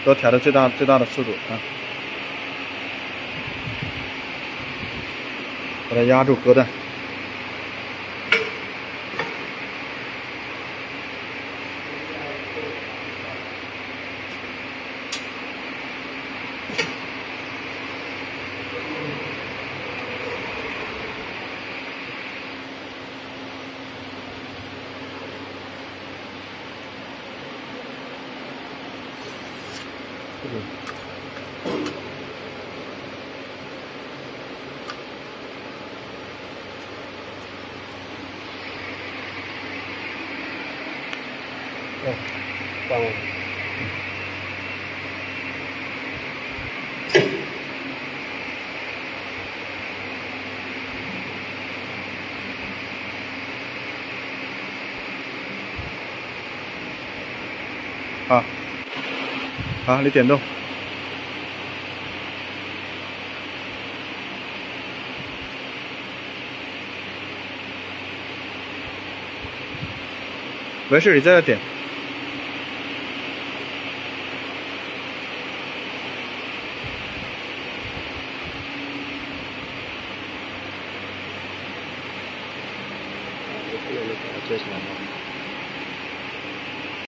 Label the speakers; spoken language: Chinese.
Speaker 1: 都调到最大的速度啊，把它压住隔断。
Speaker 2: 哦，关了。
Speaker 1: 好，好，你点动。没事，你在这点。
Speaker 2: 我这个接起来了。